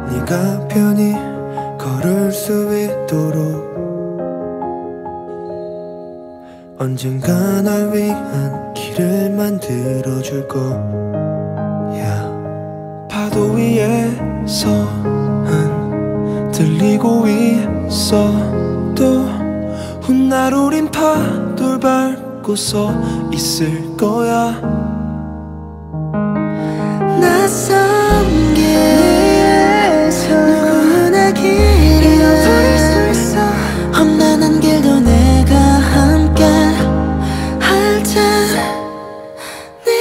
네가 편히 걸을 수 있도록 언젠가 널 위한 길을 만들어줄 거야. 파도 위에서 흔들리고 있어도 훗날 우린 파도를 밟고서 있을 거야. 낯선 길에서 누구나 길을 잃어버릴 수 있어. 험난한 길도 내가 함께 할 테니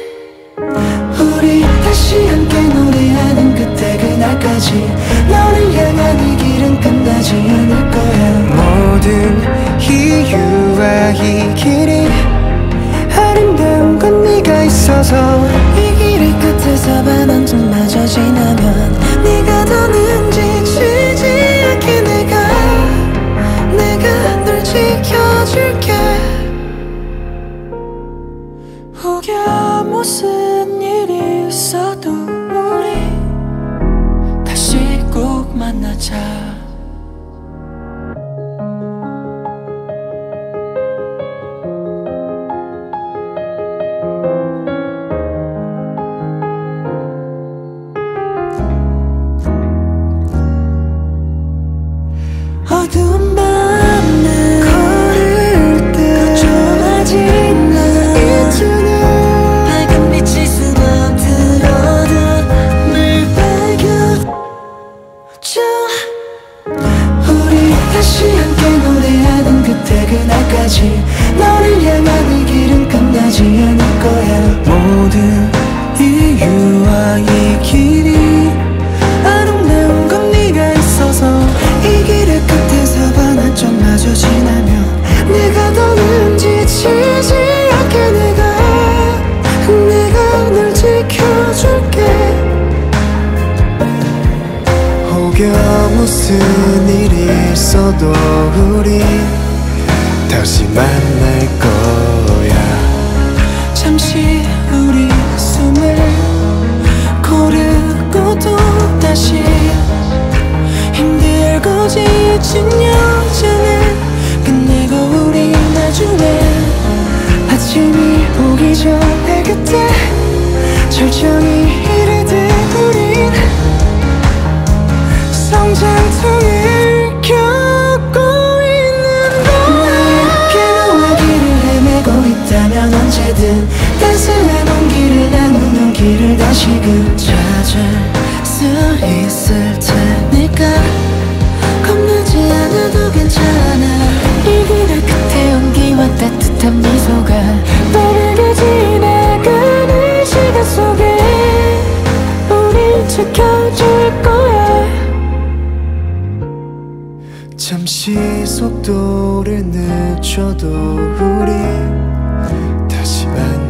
우리 다시 함께 노래하는 그때 그날까지 너를 향한 이 길은 끝나지 않을 거야. 모든 이유와 이 길이 아름다운 건 네가 있어서 이 길의 끝에서 반환점마저 지나면 네가 더는 지치지 않게 내가 널 지켜줄게. 혹여 무슨 일이 있어도 우리 다시 꼭 만나자. 어두운 밤을 걸을 때 걱정하지 마. 있잖아 밝은 빛이 수범들어도 늘 밝혀줘. 우리 다시 함께 노래하는 그때 그날까지 너를 향한 이 길은 끝나지 않을 거야. 모든 이유와 이 길이 아름다운 건 네가 있어서 이 길의 끝에서 반환점마저 지나면 내가 더는 지치지 않게 내가 널 지켜줄게. 혹여 무슨 일이 있어도 우리 다시 만날 거야. 잠시 우리 숨을 고르고 또 다시 힘들고 지친 여정을 끝내고 우리 나중에 아침이 오기 전에 그때 절정이 이르듯 우린 성장통을 겪고 있는 거야. 너와 길을 헤매고 있다면 언제든 따스한 온기를 나누는 길을 다시금 찾을 수 있을 테니까 겁나지 않아도 괜찮아. 이 길의 끝에 온기와 따뜻한 미소가 빠르게 지나가는 시간 속에 우릴 지켜줄 거야. 잠시 속도를 늦춰도 우리 다시 만날